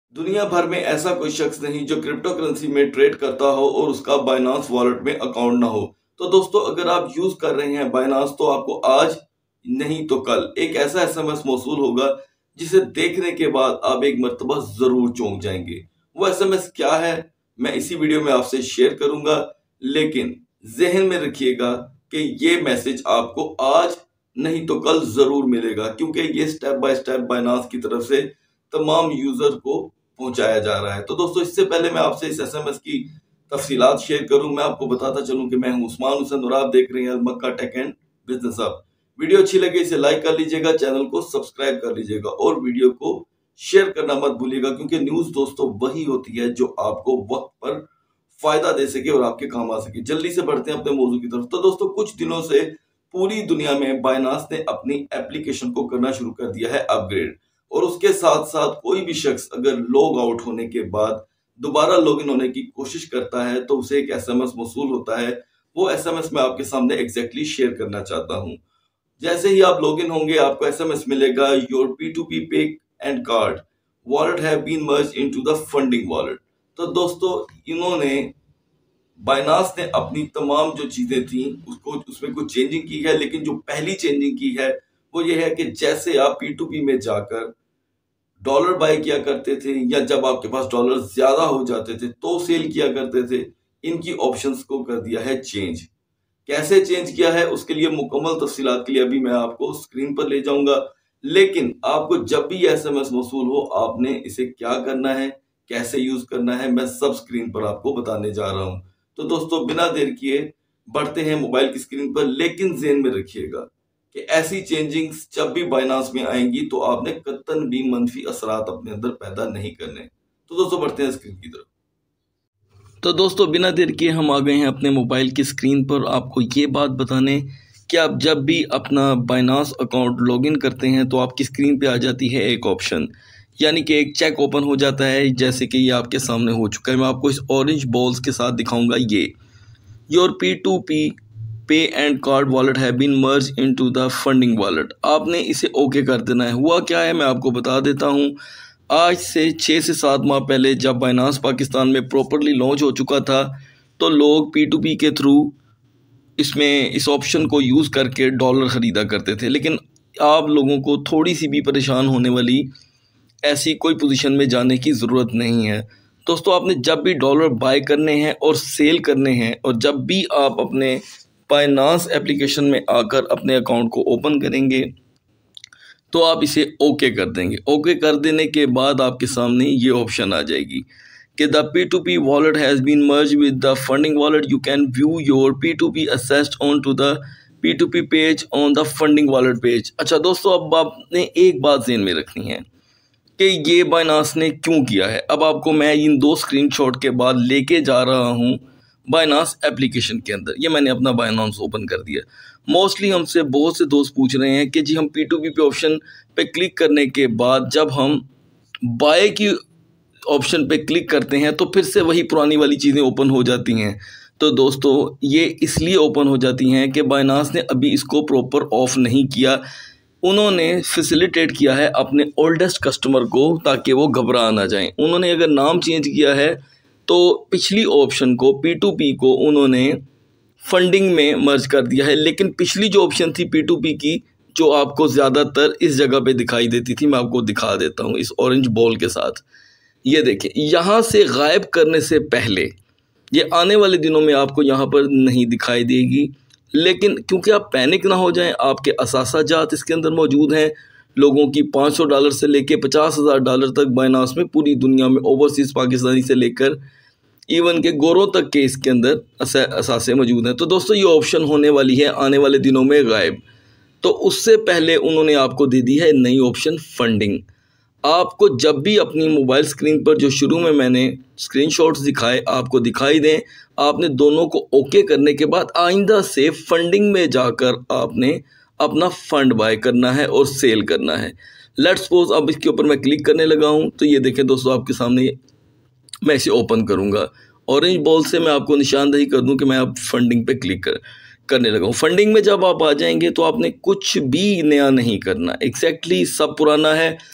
दुनिया भर में ऐसा कोई शख्स नहीं जो क्रिप्टो करेंसी में ट्रेड करता हो और उसका बाइनांस वॉलेट में अकाउंट ना हो। तो दोस्तों, अगर आप यूज कर रहे हैं बाइनांस तो आपको आज नहीं तो कल एक ऐसा एसएमएस मौसूल होगा जिसे देखने के बाद आप एक मर्तबा जरूर चौंक जाएंगे। वो एसएमएस क्या है, मैं इसी वीडियो में आपसे शेयर करूंगा, लेकिन जहन में रखिएगा कि ये मैसेज आपको आज नहीं तो कल जरूर मिलेगा, क्योंकि ये स्टेप बाय स्टेप बाइनांस की तरफ से तमाम यूजर को पहुंचाया जा रहा है। तो दोस्तों, इससे पहले मैं आपसे इस एसएमएस की तफसीलात शेयर करूं, मैं आपको बताता चलूं कि मैं हूं उस्मान हुसैन और आप देख रहे हैं Makkah tech and business hub. Video अच्छी लगे इसे लाइक कर लीजिएगा, चैनल को सब्सक्राइब कर लीजिएगा और वीडियो को शेयर करना मत भूलिएगा, क्योंकि न्यूज दोस्तों वही होती है जो आपको वक्त पर फायदा दे सके और आपके काम आ सके। जल्दी से बढ़ते हैं अपने मौजू की तरफ। तो दोस्तों, कुछ दिनों से पूरी दुनिया में बाइनांस ने अपनी एप्लीकेशन को करना शुरू कर दिया है अपग्रेड, और उसके साथ साथ कोई भी शख्स अगर लॉग आउट होने के बाद दोबारा लॉग इन होने की कोशिश करता है तो उसे एक एसएमएस मौसूल होता है। वो एसएमएस मैं आपके सामने एग्जैक्टली शेयर करना चाहता हूं। जैसे ही आप लॉग इन होंगे आपको एसएमएस मिलेगा, your P2P pay and card wallet have been merged into the funding wallet. तो दोस्तों, इन्होंने बाइनांस ने अपनी तमाम जो चीजें थी उसमें कुछ चेंजिंग की है, लेकिन जो पहली चेंजिंग की है वो ये है कि जैसे आप P2P में जाकर डॉलर बाय किया करते थे या जब आपके पास डॉलर ज्यादा हो जाते थे तो सेल किया करते थे, इनकी ऑप्शंस को कर दिया है चेंज। कैसे चेंज किया है उसके लिए मुकम्मल तफसीलात के लिए अभी मैं आपको स्क्रीन पर ले जाऊंगा, लेकिन आपको जब भी एसएमएस मौसूल हो आपने इसे क्या करना है, कैसे यूज करना है, मैं सब स्क्रीन पर आपको बताने जा रहा हूं। तो दोस्तों, बिना देर किए बढ़ते हैं मोबाइल की स्क्रीन पर, लेकिन ज़हन में रखिएगा कि ऐसी चेंजिंग्स जब भी बाइनांस में आएंगी तो आपने कतन भी मनफी असरात अपने अंदर पैदा नहीं करने। तो दोस्तों, बढ़ते हैं स्क्रीन की तरफ। तो दोस्तों, बिना देर किए हम आ गए हैं अपने मोबाइल की स्क्रीन पर आपको ये बात बताने कि आप जब भी अपना बाइनांस अकाउंट लॉगिन करते हैं तो आपकी स्क्रीन पे आ जाती है एक ऑप्शन, यानी कि एक चेक ओपन हो जाता है, जैसे कि ये आपके सामने हो चुका है। मैं आपको इस ऑरेंज बॉल्स के साथ दिखाऊंगा। ये your P2P pay and card wallet है been merge into the funding wallet. आपने इसे ओके कर देना है। हुआ क्या है मैं आपको बता देता हूँ। आज से 6 से 7 माह पहले जब बाइनांस पाकिस्तान में प्रॉपरली लॉन्च हो चुका था तो लोग P2P के थ्रू इसमें इस ऑप्शन को यूज़ करके डॉलर ख़रीदा करते थे, लेकिन आप लोगों को थोड़ी सी भी परेशान होने वाली ऐसी कोई पोजीशन में जाने की ज़रूरत नहीं है। दोस्तों, आपने जब भी डॉलर बाय करने हैं और सेल करने हैं, और जब भी आप अपने बाइनांस एप्लीकेशन में आकर अपने अकाउंट को ओपन करेंगे तो आप इसे ओके कर देंगे। ओके कर देने के बाद आपके सामने ये ऑप्शन आ जाएगी कि the P2P wallet has been merge with the funding wallet, you can view your P2P accessed on to the P2P page on the funding wallet page. अच्छा दोस्तों, अब आपने एक बात ध्यान में रखनी है कि ये बाइनांस ने क्यों किया है। अब आपको मैं इन 2 स्क्रीनशॉट के बाद लेके जा रहा हूँ बाइनांस एप्लीकेशन के अंदर। ये मैंने अपना बाइनांस ओपन कर दिया। मोस्टली हमसे बहुत से दोस्त पूछ रहे हैं कि जी हम P2P पे ऑप्शन पे क्लिक करने के बाद जब हम बाय की ऑप्शन पे क्लिक करते हैं तो फिर से वही पुरानी वाली चीज़ें ओपन हो जाती हैं। तो दोस्तों, ये इसलिए ओपन हो जाती हैं कि बाइनांस ने अभी इसको प्रॉपर ऑफ नहीं किया। उन्होंने फैसिलिटेट किया है अपने ओल्डेस्ट कस्टमर को ताकि वो घबरा ना जाएं। उन्होंने अगर नाम चेंज किया है तो पिछली ऑप्शन को P2P को उन्होंने फंडिंग में मर्ज कर दिया है, लेकिन पिछली जो ऑप्शन थी P2P की जो आपको ज़्यादातर इस जगह पे दिखाई देती थी, मैं आपको दिखा देता हूँ इस ऑरेंज बॉल के साथ। ये देखें, यहाँ से गायब करने से पहले ये आने वाले दिनों में आपको यहाँ पर नहीं दिखाई देगी, लेकिन क्योंकि आप पैनिक ना हो जाएं, आपके असासाजात इसके अंदर मौजूद हैं। लोगों की $500 से लेके $50,000 तक बाइनांस में पूरी दुनिया में ओवरसीज़ पाकिस्तानी से लेकर इवन के गोरों तक के इसके अंदर असासे मौजूद हैं। तो दोस्तों, ये ऑप्शन होने वाली है आने वाले दिनों में गायब। तो उससे पहले उन्होंने आपको दे दी है नई ऑप्शन फंडिंग। आपको जब भी अपनी मोबाइल स्क्रीन पर जो शुरू में मैंने स्क्रीनशॉट्स दिखाए आपको दिखाई दें, आपने दोनों को ओके करने के बाद आइंदा से फंडिंग में जाकर आपने अपना फंड बाय करना है और सेल करना है। लेट्स सपोज अब इसके ऊपर मैं क्लिक करने लगा हूं तो ये देखें दोस्तों, आपके सामने मैं इसे ओपन करूंगा। ऑरेंज बॉल से मैं आपको निशानदेही कर दूं कि मैं अब फंडिंग पे क्लिक करने लगा हूँ। फंडिंग में जब आप आ जाएंगे तो आपने कुछ भी नया नहीं करना, एग्जैक्टली सब पुराना है।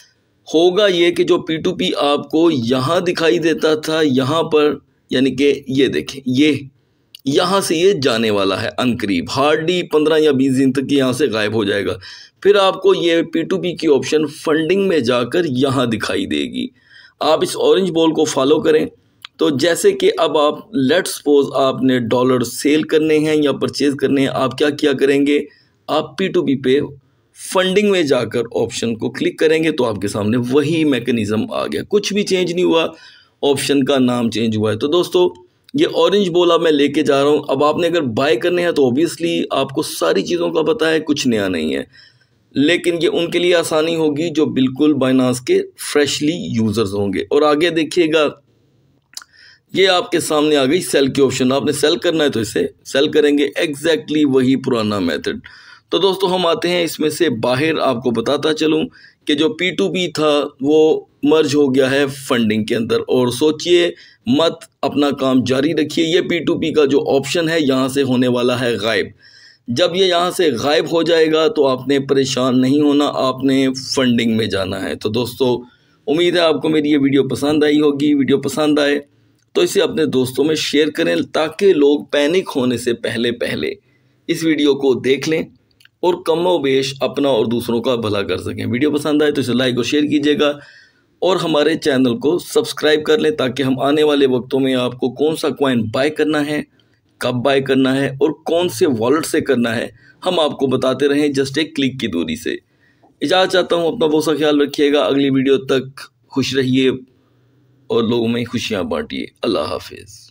होगा ये कि जो P2P आपको यहाँ दिखाई देता था यहाँ पर, यानी कि ये देखें, ये यहाँ से ये जाने वाला है अनकरीब, हार्डली 15 या 20 दिन तक यहाँ से गायब हो जाएगा। फिर आपको ये P2P की ऑप्शन फंडिंग में जाकर यहाँ दिखाई देगी। आप इस ऑरेंज बॉल को फॉलो करें तो जैसे कि अब आप लेट्स सपोज आपने डॉलर सेल करने हैं या परचेज करने हैं, आप क्या किया करेंगे, आप P2P पे फंडिंग में जाकर ऑप्शन को क्लिक करेंगे तो आपके सामने वही मैकेनिज्म आ गया, कुछ भी चेंज नहीं हुआ, ऑप्शन का नाम चेंज हुआ है। तो दोस्तों ये ऑरेंज बॉल अब मैं लेके जा रहा हूँ। अब आपने अगर बाय करने हैं तो ऑब्वियसली आपको सारी चीज़ों का पता है, कुछ नया नहीं है, लेकिन ये उनके लिए आसानी होगी जो बिल्कुल बाइनांस के फ्रेशली यूज़र्स होंगे। और आगे देखिएगा ये आपके सामने आ गई सेल की ऑप्शन, आपने सेल करना है तो इसे सेल करेंगे, एग्जैक्टली वही पुराना मेथड। तो दोस्तों हम आते हैं इसमें से बाहर, आपको बताता चलूं कि जो P2P था वो मर्ज हो गया है फंडिंग के अंदर। और सोचिए मत, अपना काम जारी रखिए। ये P2P का जो ऑप्शन है यहाँ से होने वाला है गायब। जब ये यहाँ से गायब हो जाएगा तो आपने परेशान नहीं होना, आपने फंडिंग में जाना है। तो दोस्तों उम्मीद है आपको मेरी ये वीडियो पसंद आई होगी। वीडियो पसंद आए तो इसे अपने दोस्तों में शेयर करें ताकि लोग पैनिक होने से पहले इस वीडियो को देख लें और कमोबेश अपना और दूसरों का भला कर सकें। वीडियो पसंद आए तो इसे लाइक और शेयर कीजिएगा और हमारे चैनल को सब्सक्राइब कर लें ताकि हम आने वाले वक्तों में आपको कौन सा कॉइन बाय करना है, कब बाय करना है और कौन से वॉलेट से करना है हम आपको बताते रहें जस्ट एक क्लिक की दूरी से। इजाज़त चाहता हूँ, अपना बहुत सा ख्याल रखिएगा। अगली वीडियो तक खुश रहिए और लोगों में खुशियाँ बांटिए। अल्लाह हाफिज़।